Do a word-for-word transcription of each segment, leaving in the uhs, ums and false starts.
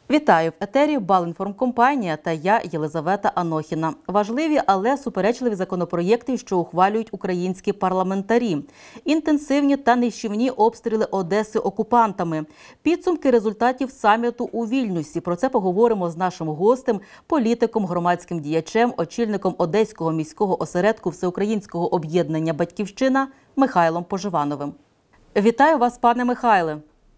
Вітаю! В етері Балінформкомпанія та я, Єлизавета Анохіна. Важливі, але суперечливі законопроєкти, що ухвалюють українські парламентарі. Інтенсивні та нищівні обстріли Одеси окупантами. Підсумки результатів саміту у Вільнюсі. Про це поговоримо з нашим гостем, політиком, громадським діячем, очільником Одеського міського осередку Всеукраїнського об'єднання «Батьківщина» Михайлом Поживановим. Вітаю вас, пане Михайле!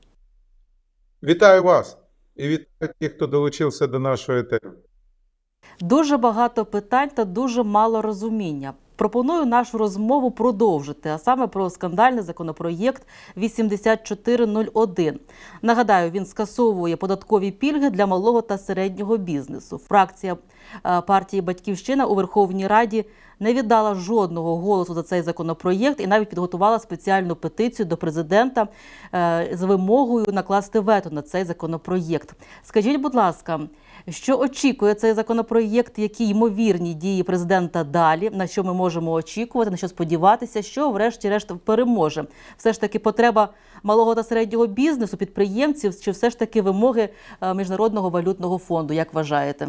Вітаю вас! І вітаю тих, хто долучився до нашого етеру. Дуже багато питань та дуже мало розуміння. Пропоную нашу розмову продовжити, а саме про скандальний законопроєкт вісімдесят чотири нуль один. Нагадаю, він скасовує податкові пільги для малого та середнього бізнесу. Фракція партії «Батьківщина» у Верховній Раді не віддала жодного голосу за цей законопроєкт і навіть підготувала спеціальну петицію до президента з вимогою накласти вето на цей законопроєкт. Скажіть, будь ласка, що очікує цей законопроєкт, які ймовірні дії президента далі, на що ми можемо очікувати, на що сподіватися, що врешті-решт переможе? Все ж таки потреба малого та середнього бізнесу, підприємців, чи все ж таки вимоги Міжнародного валютного фонду, як вважаєте?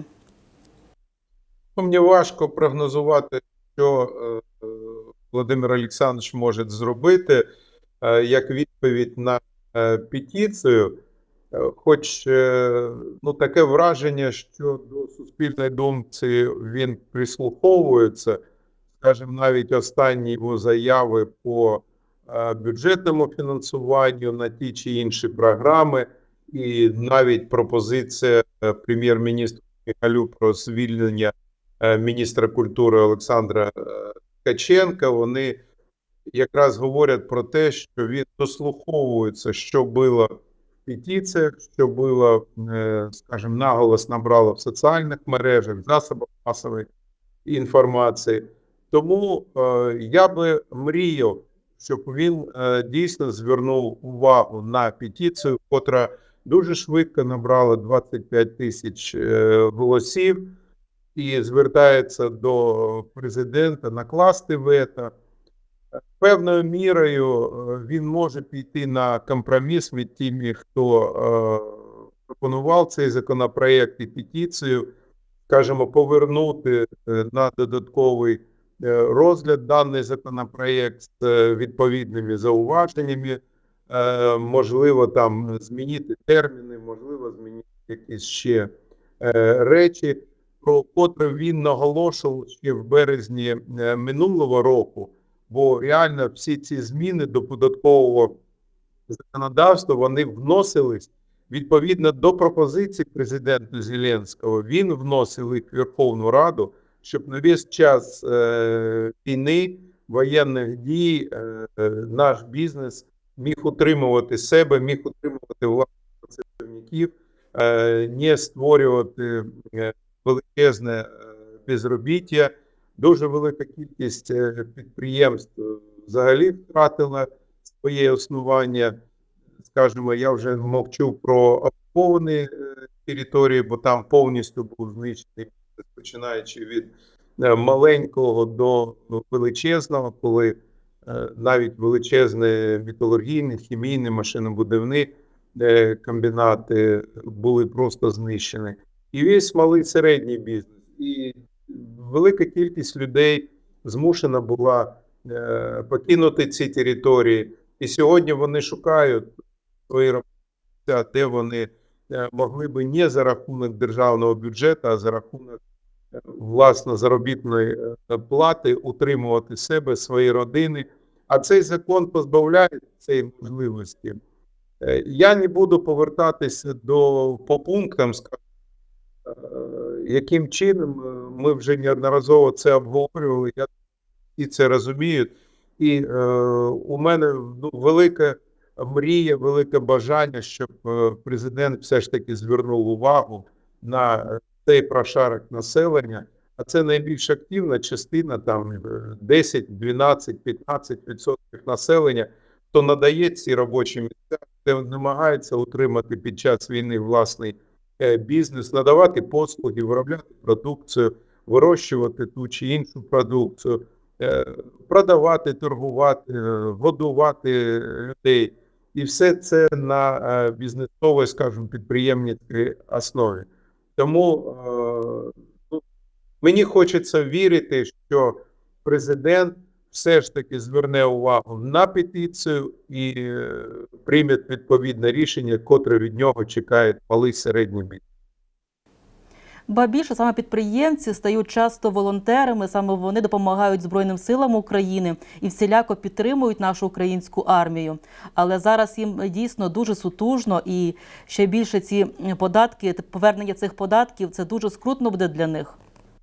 Мені важко прогнозувати, що Володимир Олександрович може зробити як відповідь на петицію. Хоч ну, таке враження, що до суспільної думки він прислуховується, скажімо, навіть останні його заяви по бюджетному фінансуванню на ті чи інші програми, і навіть пропозиція прем'єр-міністра Шмигалю про звільнення міністра культури Олександра Ткаченка, вони якраз говорять про те, що він дослуховується, що було в петиціях, що було, скажімо, наголос набрало в соціальних мережах, засобах масової інформації. Тому я би мріяв, щоб він дійсно звернув увагу на петицію, котра дуже швидко набрала двадцять п'ять тисяч голосів, і звертається до президента накласти вето. Певною мірою він може піти на компроміс від тими, хто е, пропонував цей законопроєкт і петицію, скажімо, повернути на додатковий розгляд даний законопроєкт з відповідними зауваженнями, е, можливо, там змінити терміни, можливо, змінити якісь ще е, речі, про котре він наголошував ще в березні минулого року. Бо реально всі ці зміни до податкового законодавства, вони вносились відповідно до пропозицій президента Зеленського. Він вносив їх в Верховну Раду, щоб на весь час е, війни, воєнних дій, е, наш бізнес міг утримувати себе, міг утримувати власних працівників, е, не створювати величезне безробіття. Дуже велика кількість підприємств взагалі втратила своє існування. Скажімо, я вже мовчу про окуповані території, бо там повністю був знищений, починаючи від маленького до величезного, коли навіть величезні металургійні, хімійні, машинобудівні комбінати були просто знищені. І весь малий середній бізнес. І велика кількість людей змушена була е, покинути ці території. І сьогодні вони шукають свої роботи, де вони е, могли би не за рахунок державного бюджету, а за рахунок е, власне заробітної е, плати утримувати себе, свої родини. А цей закон позбавляє цієї можливості. Е, я не буду повертатися до по пунктам, яким чином, ми вже неодноразово це обговорювали, я і це розумію. І е, у мене ну, велика мрія, велике бажання, щоб президент все ж таки звернув увагу на цей прошарок населення, а це найбільш активна частина, там десять, дванадцять, п'ятнадцять відсотків населення, хто надає ці робочі місця, хто намагається утримати під час війни власний бізнес, надавати послуги, виробляти продукцію, вирощувати ту чи іншу продукцію, продавати, торгувати, годувати людей. І все це на е, бізнесовій, скажімо, підприємницькій основі. Тому е, ну, мені хочеться вірити, що президент все ж таки зверне увагу на петицію і е, прийме відповідне рішення, котре від нього чекає малий середній бізнес. Ба більше, саме підприємці стають часто волонтерами, саме вони допомагають Збройним силам України і всіляко підтримують нашу українську армію. Але зараз їм дійсно дуже сутужно, і ще більше ці податки, повернення цих податків, це дуже скрутно буде для них.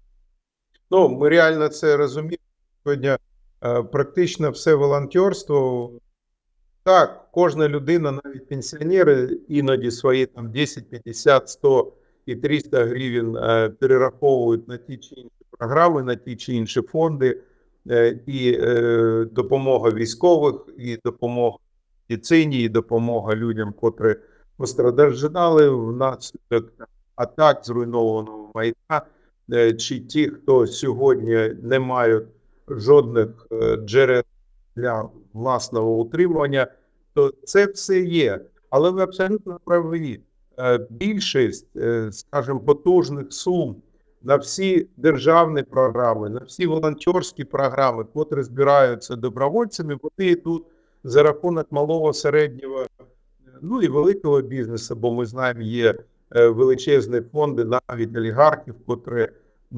Ну, ми реально це розуміємо. Сьогодні е, практично все волонтерство. Так, кожна людина, навіть пенсіонери, іноді свої там десять, п'ятдесят, сто і триста гривень е, перераховують на ті чи інші програми, на ті чи інші фонди, е, і е, допомога військових, і допомога медицині, і допомога людям, котрі постраждали внаслідок атак, зруйнованого майна, е, чи ті, хто сьогодні не мають жодних е, джерел для власного утримання, то це все є. Але ви абсолютно праві. Більшість, скажімо, потужних сум на всі державні програми, на всі волонтерські програми, котрі збираються добровольцями, вони йдуть за рахунок малого, середнього, ну і великого бізнесу, бо ми знаємо, є величезні фонди, навіть олігархів, котрі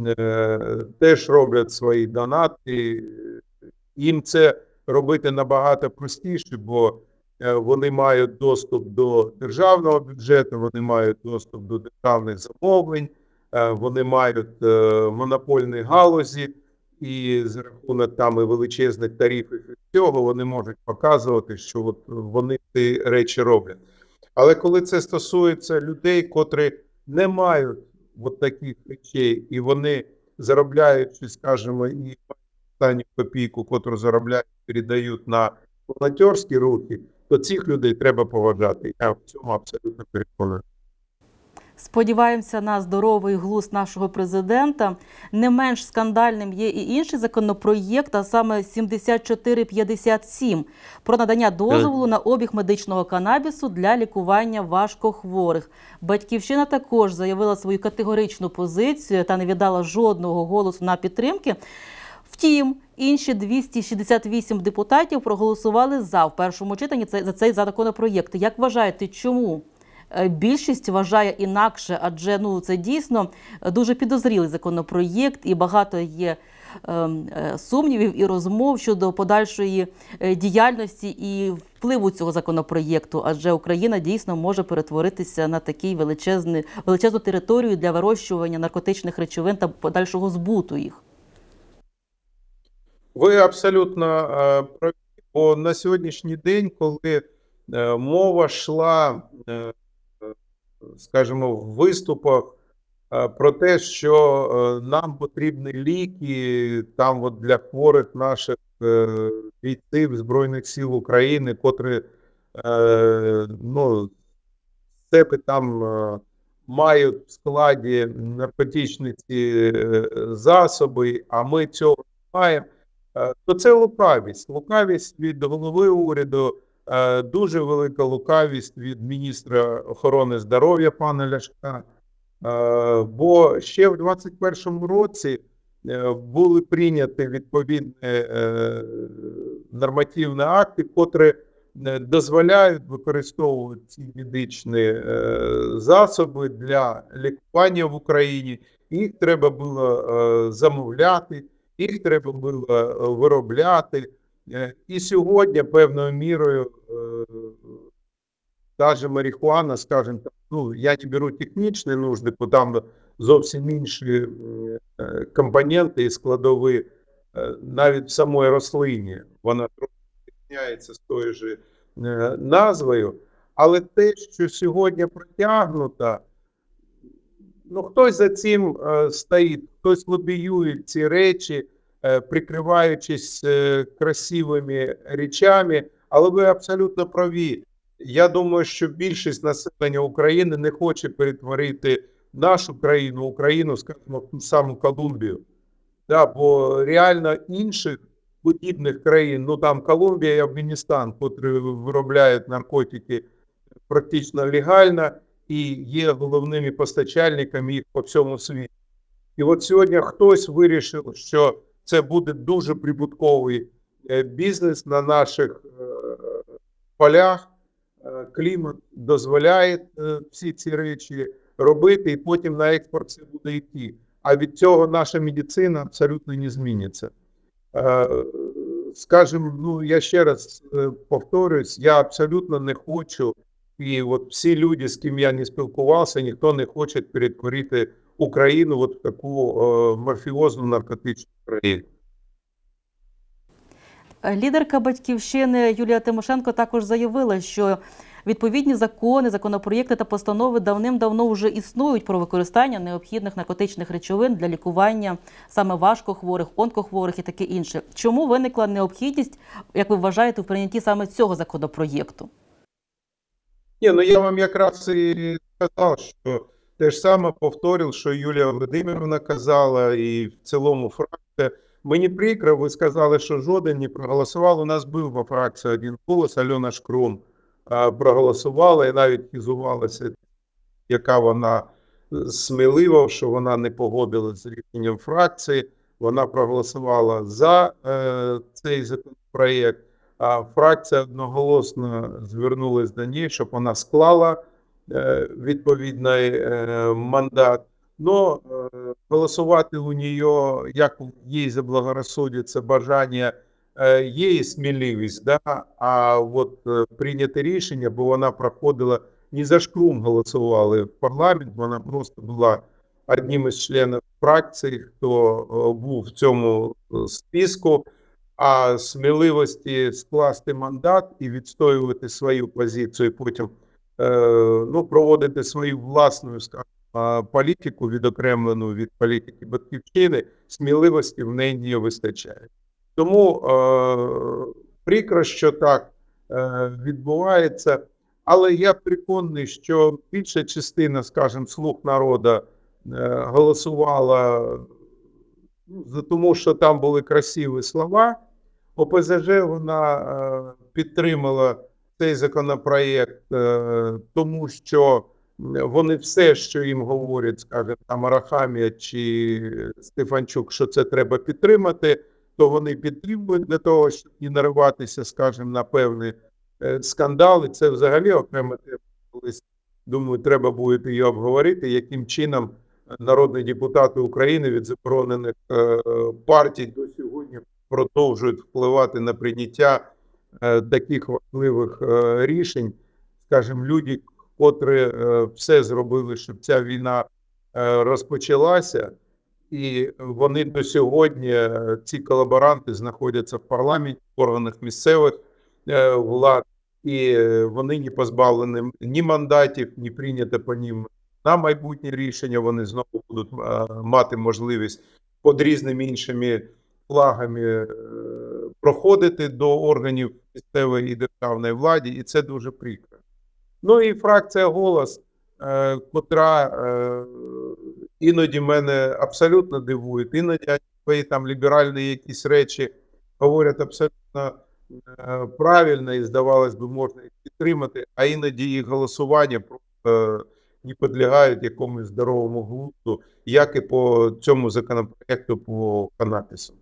теж роблять свої донати. Їм це робити набагато простіше, бо вони мають доступ до державного бюджету, вони мають доступ до державних замовлень, вони мають монопольні галузі, і за рахунок там і величезних тарифів і всього вони можуть показувати, що от вони ці речі роблять. Але коли це стосується людей, котрі не мають от таких речей, і вони заробляють, скажімо, і останню копійку, котру заробляють, передають на волонтерські рухи, то цих людей треба поважати. Я в цьому абсолютно переконаний. Сподіваємося на здоровий глузд нашого президента. Не менш скандальним є і інший законопроєкт, а саме сімдесят чотири п'ятдесят сім, про надання дозволу на обіг медичного канабісу для лікування важкохворих. Батьківщина також заявила свою категоричну позицію та не віддала жодного голосу на підтримки. Втім, інші двісті шістдесят вісім депутатів проголосували за в першому читанні за цей законопроєкт. Як вважаєте, чому? Більшість вважає інакше, адже ну, це дійсно дуже підозрілий законопроєкт і багато є е, сумнівів і розмов щодо подальшої діяльності і впливу цього законопроєкту, адже Україна дійсно може перетворитися на таку величезну територію для вирощування наркотичних речовин та подальшого збуту їх. Ви абсолютно е, праві, бо на сьогоднішній день, коли е, мова йшла, е, скажімо, в виступах е, про те, що е, нам потрібні ліки там от для хворих наших е, бійців Збройних сил України, котрі е, ну, цепи там е, мають в складі наркотичні ці е, засоби, а ми цього не маємо, то це лукавість. Лукавість від голови уряду, дуже велика лукавість від міністра охорони здоров'я пана Ляшка. Бо ще в двадцять першому році були прийняті відповідні нормативні акти, котрі дозволяють використовувати ці медичні засоби для лікування в Україні. Їх треба було замовляти. Їх треба було виробляти. І сьогодні, певною мірою, та же марихуана, скажімо, ну, я не беру технічні нужди, бо там зовсім інші компоненти і складові, навіть в самої рослині. Вона трохи відрізняється з тою ж назвою. Але те, що сьогодні протягнуто, ну, хтось за цим е, стоїть, хтось лобіює ці речі, е, прикриваючись е, красивими речами, але ви абсолютно праві. Я думаю, що більшість населення України не хоче перетворити нашу країну, Україну, скажімо, в ту саму Колумбію. Да, бо реально інших подібних країн, ну там Колумбія і Афганістан, котрі виробляють наркотики практично легально і є головними постачальниками їх по всьому світі. І от сьогодні хтось вирішив, що це буде дуже прибутковий бізнес на наших полях. Клімат дозволяє всі ці речі робити, і потім на експорт це буде йти. А від цього наша медицина абсолютно не зміниться. Скажімо, ну я ще раз повторюсь, я абсолютно не хочу, і от всі люди, з ким я не спілкувався, ніхто не хоче перетворити Україну от в таку мафіозну наркотичну країну. Лідерка «Батьківщини» Юлія Тимошенко також заявила, що відповідні закони, законопроєкти та постанови давним-давно вже існують про використання необхідних наркотичних речовин для лікування саме важкохворих, онкохворих і таке інше. Чому виникла необхідність, як ви вважаєте, в прийнятті саме цього законопроєкту? Ні, ну я вам якраз і сказав, що те ж саме повторив, що Юлія Володимирівна казала, і в цілому фракція. Мені прикро, ви сказали, що жоден не проголосував. У нас був по фракції один голос, Альона Шкрум проголосувала і навіть хизувалася, яка вона смілива, що вона не погодилася з рішенням фракції. Вона проголосувала за е, цей законопроєкт, а фракція одноголосно звернулася до неї, щоб вона склала е, відповідний е, мандат. Но э, голосувати у нее, як їй заблагорассудиться бажання, э, є і сміливість, да? А от э, прийняти рішення, бо вона проходила, не за Шкрум голосували в парламент, вона просто була одним із членів фракції, хто э, був в цьому списку, а сміливості скласти мандат і відстоювати свою позицію, потім э, ну, проводити свою власну, скажімо, політику, відокремлену від політики «Батьківщини», сміливості в неї не вистачає. Тому е, прикро, що так е, відбувається, але я переконаний, що більша частина, скажімо, слуг народу е, голосувала ну, за тому, що там були красиві слова. ОПЗЖ вона е, підтримала цей законопроєкт, е, тому що вони все, що їм говорять, скажімо, там Арахамія чи Стефанчук, що це треба підтримати, то вони підтримують для того, щоб не нариватися, скажімо, на певні скандали. Це взагалі окрема тема, колись, думаю, треба буде її обговорити, яким чином народні депутати України від заборонених партій до сьогодні продовжують впливати на прийняття таких важливих рішень, скажімо, люди, котрі все зробили, щоб ця війна розпочалася, і вони до сьогодні, ці колаборанти, знаходяться в парламенті, в органах місцевих влад, і вони не позбавлені ні мандатів, ні прийнято по ним на майбутнє рішення, вони знову будуть мати можливість під різними іншими флагами проходити до органів місцевої і державної влади, і це дуже прикро. Ну і фракція «Голос», е, котра е, іноді мене абсолютно дивує, іноді свої там ліберальні якісь речі говорять абсолютно е, правильно і, здавалось би, можна їх підтримати, а іноді їх голосування просто не підлягають якомусь здоровому глузду, як і по цьому законопроекту по канабісу.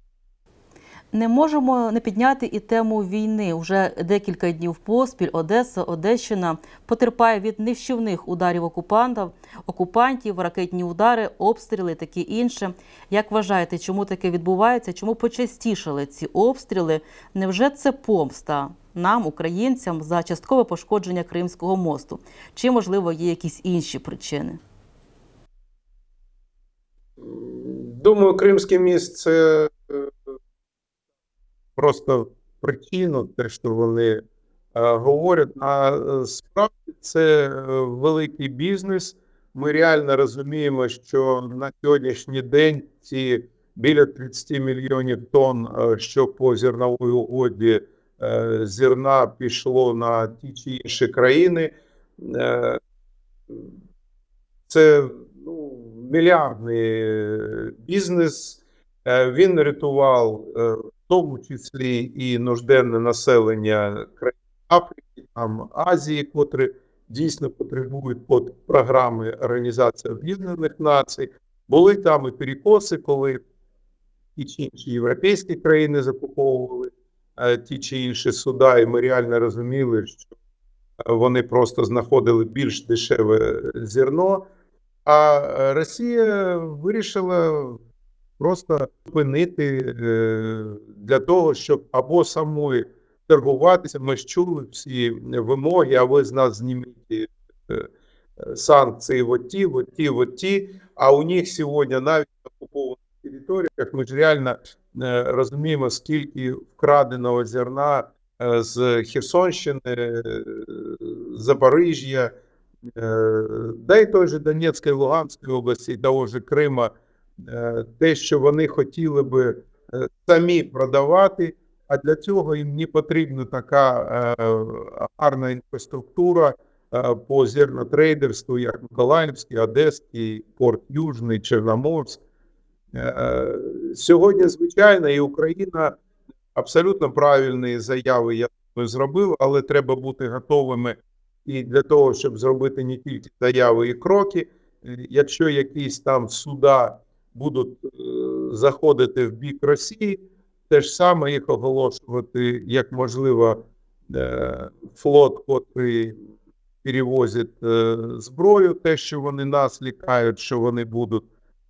Не можемо не підняти і тему війни. Уже декілька днів поспіль Одеса, Одещина потерпає від нищівних ударів окупантів, окупантів, ракетні удари, обстріли, таке інше. Як вважаєте, чому таке відбувається? Чому почастішали ці обстріли? Невже це помста нам, українцям, за часткове пошкодження Кримського мосту? Чи, можливо, є якісь інші причини? Думаю, Кримський міст – це просто причину, те, що вони е, говорять, а справді це великий бізнес. Ми реально розуміємо, що на сьогоднішній день ці біля тридцять мільйонів тонн, е, що по зерновій угоді е, зерна пішло на ті чи інші країни. Е, це ну, мільярдний бізнес. Е, він рятував е, в тому числі і нужденне населення країн Африки, там, Азії, котрі дійсно потребують под програми Організації Об'єднаних Націй. Були там і перекоси, коли ті чи інші європейські країни закуповували е, ті чи інші суда, і ми реально розуміли, що вони просто знаходили більш дешеве зерно. А Росія вирішила просто зупинити е, для того, щоб або самої торгуватися. Ми ж чули всі вимоги, а ви з нас зніміть е, санкції вот ті, вот ті, вот ті. А у них сьогодні навіть на окупованих територіях ми ж реально е, розуміємо, скільки вкраденого зерна е, з Херсонщини, е, Запоріжжя, е, да й той же Донецької, Луганської області, того ж Крима, е, те, що вони хотіли би е, самі продавати, а для цього їм не потрібна така е, гарна інфраструктура е, по зернотрейдерству, як Миколаївський, Одеський, Порт Южний, Чорноморськ. Е, сьогодні, звичайно, і Україна абсолютно правильні заяви, я думаю, зробив, але треба бути готовими і для того, щоб зробити не тільки заяви і кроки. Якщо якісь там суда будуть е, заходити в бік Росії, те ж саме їх оголошувати, як можливо, е, флот, котрий перевозить е, зброю, те, що вони нас лякають, що вони будуть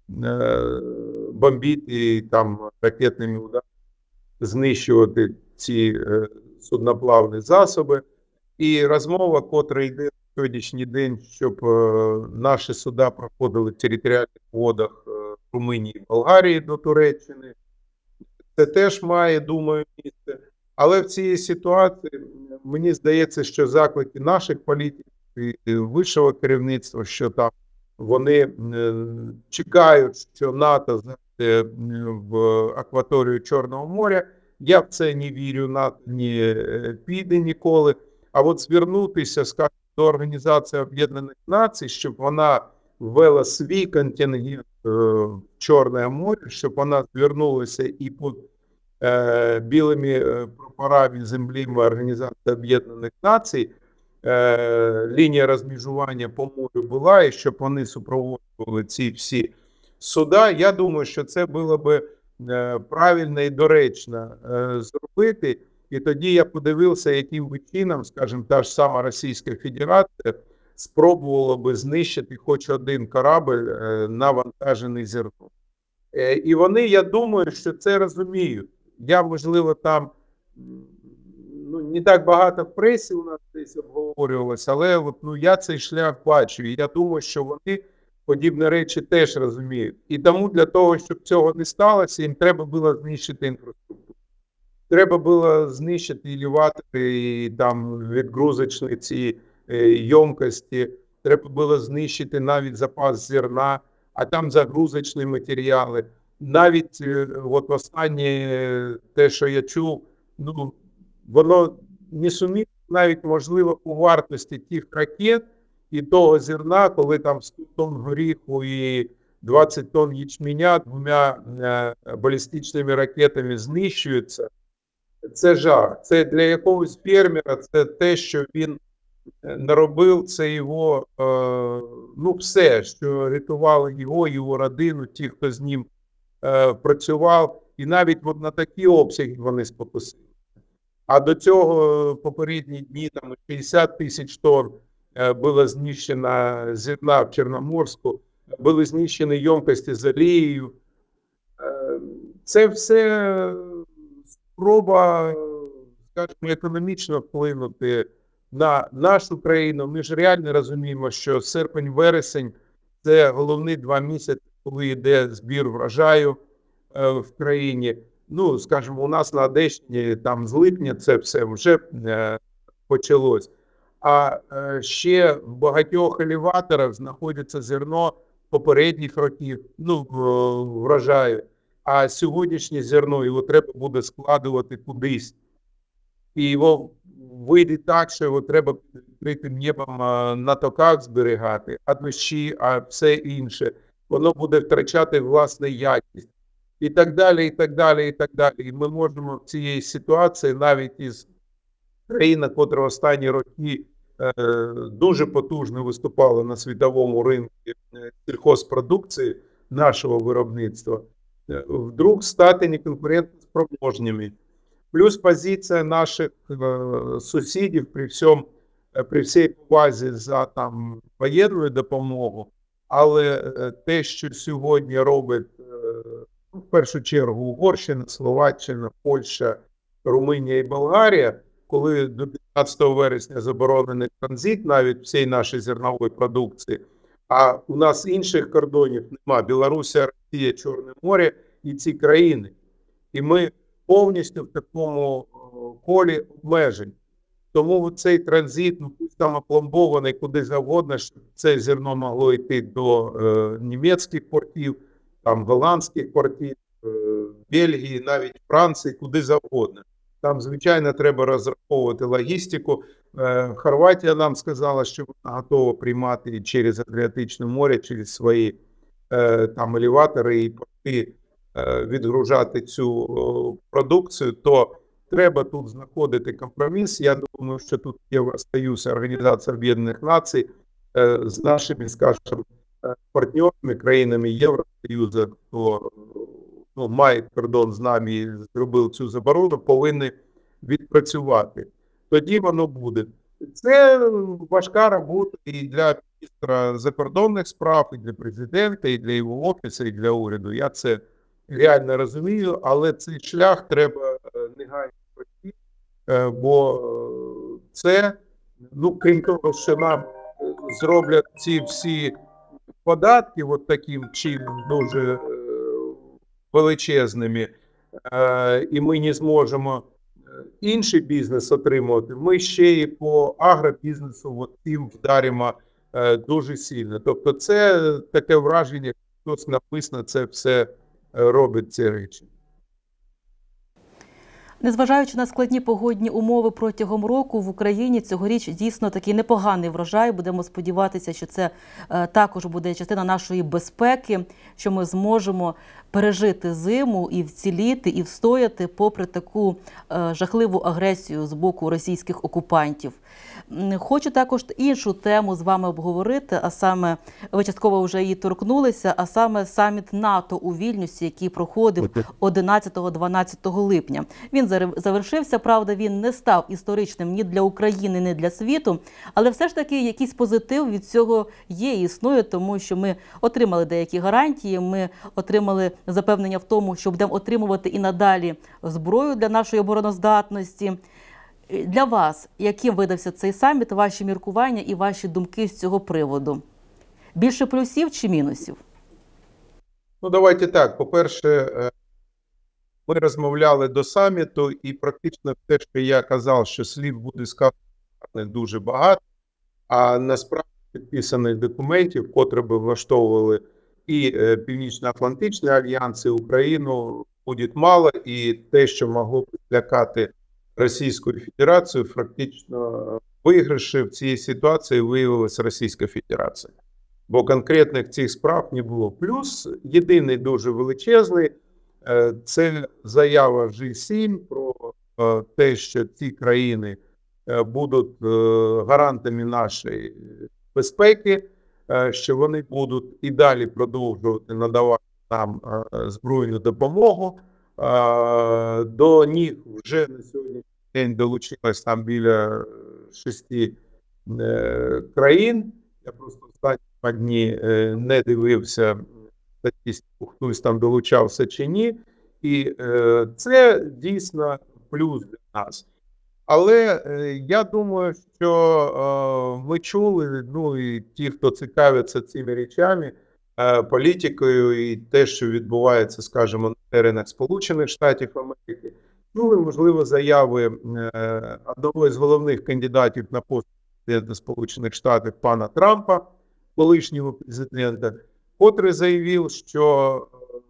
е, бомбити і там ракетними ударами знищувати ці е, судноплавні засоби. І розмова, котра йде на сьогоднішній день, щоб е, наші суда проходили в територіальних водах е, Румунії і Болгарії до Туреччини, це теж має, думаю, місце. Але в цій ситуації мені здається, що заклики наших політиків і вищого керівництва, що там вони е, чекають, що НАТО зайде в акваторію Чорного моря. Я в це не вірю, НАТО не піде ніколи. А от звернутися, скажімо, до Організації Об'єднаних Націй, щоб вона ввела свій контингент е, в Чорне море, щоб вона звернулася і під е, білими прапорами землі Організації Об'єднаних Націй, е, лінія розмежування по морю була, і щоб вони супроводжували ці всі суда. Я думаю, що це було би е, правильно і доречно е, зробити. І тоді я подивився, яким чином, скажімо, та ж сама Російська Федерація спробувала би знищити хоч один корабль, навантажений зерном. І вони, я думаю, що це розуміють. Я, можливо, там, ну, не так багато в пресі у нас десь обговорювалося, але от, ну, я цей шлях бачу. І я думаю, що вони подібні речі теж розуміють. І тому для того, щоб цього не сталося, їм треба було знищити інфраструктуру. Треба було знищити елеватори і там відгрузочні ці е, ємкості. Треба було знищити навіть запас зерна, а там загрузочні матеріали. Навіть е, от останнє те, що я чув, ну, воно не суміє навіть, можливо, у вартості тих ракет і того зерна, коли там сто тонн горіху і двадцять тонн ячменя двома е, балістичними ракетами знищуються. Це жах. Це для якогось фермера, це те, що він наробив, це його, е, ну, все, що рятувало його, його родину, ті, хто з ним е, працював. І навіть от на такі обсяги вони спокусили. А до цього попередні дні там шістдесят тисяч тонн е, було знищено зерна в Чорноморську, були знищені ємкості з олією. Е, це все спроба, скажімо, економічно вплинути на нашу країну. Ми ж реально розуміємо, що серпень-вересень – це головні два місяці, коли йде збір врожаю е, в країні. Ну, скажімо, у нас на Одещині там з липня це все вже е, почалось. А е, ще в багатьох елеваторах знаходиться зерно попередніх років, ну, врожаю. А сьогоднішнє зерно, його треба буде складувати кудись. І його вийде так, що його треба під відкритим небом на токах зберігати, а дощі, а все інше. Воно буде втрачати власну якість. і так далі, і так далі, і так далі. І ми можемо в цій ситуації навіть із країна, котра останні роки е, дуже потужно виступала на світовому ринку е, сільхозпродукції нашого виробництва, е, вдруг стати неконкурентоспроможними. Плюс позиція наших е, сусідів при всьому, е, при всій повазі за там воєнну допомогу, але е, те, що сьогодні робить е, в першу чергу Угорщина, Словаччина, Польща, Румунія і Болгарія, коли до п'ятнадцятого вересня заборонений транзит навіть всієї нашої зернової продукції, а у нас інших кордонів нема. Білорусія, Росія, Чорне море і ці країни. І ми повністю в такому колі обмежень. Тому цей транзит, ну пусть там опломбований куди завгодно, щоб це зерно могло йти до е, німецьких портів, там голландських портів, е, Бельгії, навіть Франції, куди завгодно. Там, звичайно, треба розраховувати логістику. Е, Хорватія нам сказала, що вона готова приймати через Адріатичне море, через свої е, там елеватори і порти е, відгружати цю о, продукцію, то треба тут знаходити компроміс. Я думаю, що тут Євросоюз, Організація Об'єднаних Націй е, з нашими, скажімо, партнерами, країнами Євросоюзу, хто ну, має кордон з нами і зробив цю заборону, повинні відпрацювати. Тоді воно буде. Це важка робота і для міністра закордонних справ, і для президента, і для його офісу, і для уряду. Я це реально розумію, але цей шлях треба негайно пройти, бо це, ну, крім того, що нам зроблять ці всі податки от таким чином дуже величезними, і ми не зможемо інший бізнес отримувати, ми ще і по агробізнесу от цим вдаримо дуже сильно. Тобто це таке враження, як хтось навмисно це все робить, ці речі. Незважаючи на складні погодні умови протягом року, в Україні цьогоріч дійсно такий непоганий врожай. Будемо сподіватися, що це е, також буде частина нашої безпеки, що ми зможемо пережити зиму і вціліти, і встояти попри таку е, жахливу агресію з боку російських окупантів. Хочу також іншу тему з вами обговорити, а саме, ви частково вже її торкнулися, а саме саміт НАТО у Вільнюсі, який проходив одинадцятого-дванадцятого липня. Він завершився, правда, він не став історичним ні для України, ні для світу, але все ж таки якийсь позитив від цього є і існує, тому що ми отримали деякі гарантії, ми отримали запевнення в тому, що будемо отримувати і надалі зброю для нашої обороноздатності. Для вас, яким видався цей саміт, ваші міркування і ваші думки з цього приводу? Більше плюсів чи мінусів? Ну, давайте так. По-перше, ми розмовляли до саміту, і практично те, що я казав, що слів буде сказано дуже багато, а насправді підписаних документів, котрі би влаштовували і Північно-Атлантичний альянс, і Україну, буде мало, і те, що могло б злякати Російською Федерацією, фактично виграші в цій ситуації виявилася Російська Федерація. Бо конкретних цих справ не було. Плюс єдиний дуже величезний – це заява Джі сім про те, що ці країни будуть гарантами нашої безпеки, що вони будуть і далі продовжувати надавати нам збройну допомогу. До них вже на сьогоднішній день долучилось там біля шести країн. Я просто останні дні не дивився статистику, хтось там долучався чи ні. І це дійсно плюс для нас. Але я думаю, що ми чули, ну і ті, хто цікавиться цими речами, політикою і те, що відбувається, скажімо, на теренах Сполучених Штатів Америки, чули, можливо, заяви одного із головних кандидатів на пост президента Сполучених Штатів пана Трампа, колишнього президента, котрий заявив, що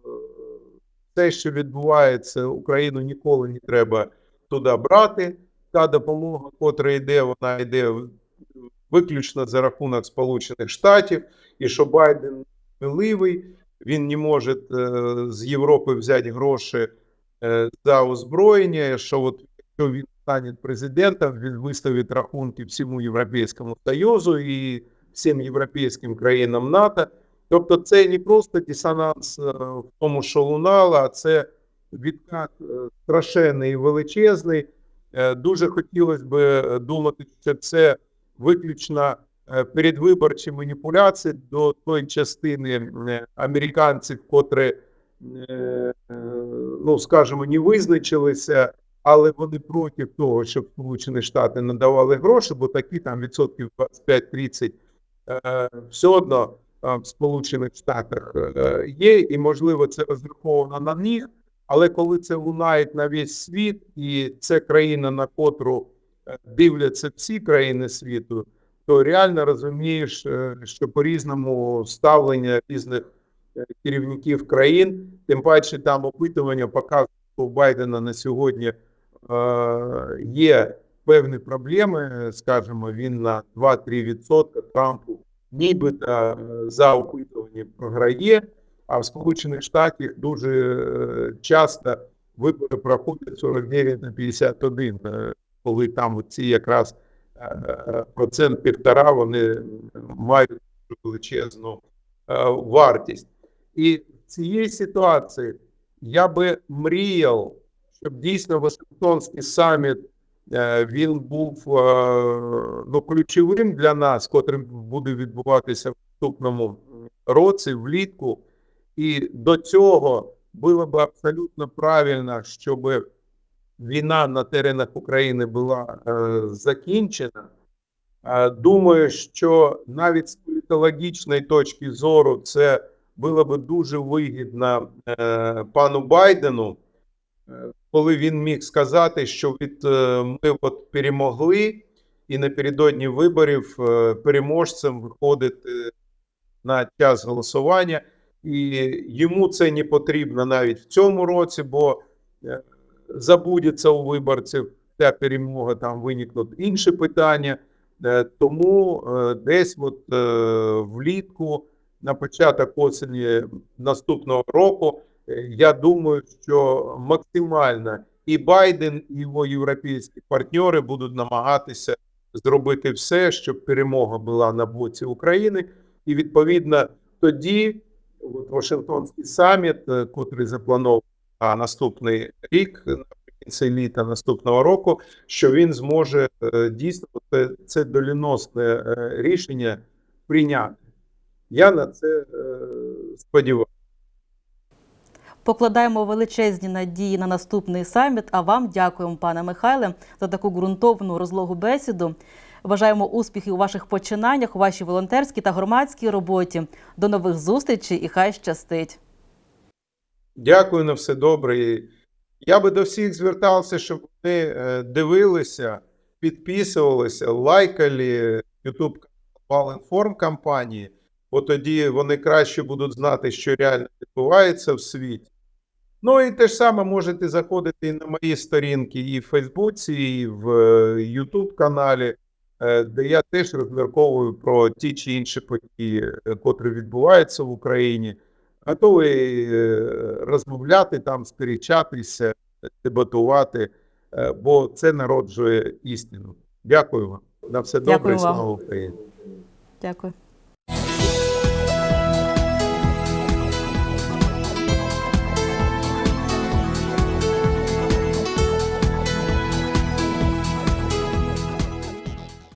те, що відбувається, Україну ніколи не треба туди брати. Та допомога, котра йде, вона йде виключно за рахунок Сполучених Штатів, і що Байден сміливий, він не може з Європи взяти гроші за озброєння, що от якщо він стане президентом, він виставить рахунки всьому Європейському Союзу і всім європейським країнам НАТО. Тобто це не просто дисонанс в тому, що лунало, а це відкат страшенний і величезний. Дуже хотілося б думати, що це виключно передвиборчі маніпуляції до тої частини американців, котрі, ну, скажімо, не визначилися, але вони проти того, щоб Сполучені Штати надавали гроші, бо такі там відсотків двадцять п'ять тридцять все одно в Сполучених Штатах є, і, можливо, це розраховано на них, але коли це лунає на весь світ, і це країна, на котру дивляться всі країни світу, то реально розумієш, що по-різному ставлення різних керівників країн, тим паче там опитування показують, що у Байдена на сьогодні є певні проблеми, скажімо, він на два-три відсотки, Трампу нібито за опитування програє, а в Сполучених Штатах дуже часто вибори проходять сорок дев'ять на п'ятдесят один, коли там ці якраз процент півтора, вони мають величезну вартість. І в цій ситуації я би мріяв, щоб дійсно Вашингтонський саміт, він був, ну, ключовим для нас, котрим буде відбуватися в наступному році, влітку. І до цього було б абсолютно правильно, щоб війна на теренах України була е, закінчена. Е, думаю, що навіть з політологічної точки зору це було б дуже вигідно е, пану Байдену, е, коли він міг сказати, що від, е, ми от перемогли, і напередодні виборів е, переможцем виходить е, на час голосування. І йому це не потрібно навіть в цьому році, бо е, забудеться у виборців ця перемога, там виникнуть інші питання. Тому десь от влітку, на початок осені наступного року, я думаю, що максимально і Байден, і його європейські партнери будуть намагатися зробити все, щоб перемога була на боці України. І відповідно тоді от Вашингтонський саміт, котрий запланований на наступний рік, наприкінці літа наступного року, що він зможе дійсно це, це доленосне рішення прийняти. Я на це сподіваюся. Покладаємо величезні надії на наступний саміт, а вам дякуємо, пане Михайле, за таку ґрунтовну розлогу бесіду. Бажаємо успіхів у ваших починаннях, у вашій волонтерській та громадській роботі. До нових зустрічей і хай щастить. Дякую, на все добре. Я би до всіх звертався, щоб вони дивилися, підписувалися, лайкали YouTube канал інформкомпанії, бо тоді вони краще будуть знати, що реально відбувається в світі. Ну і те ж саме можете заходити і на мої сторінки і в Фейсбуці, і в YouTube каналі, де я теж розмірковую про ті чи інші події, котрі відбуваються в Україні. Готовий розмовляти там, сперечатися, дебатувати, бо це народжує істину. Дякую вам. На все добре і слава Україні. Дякую.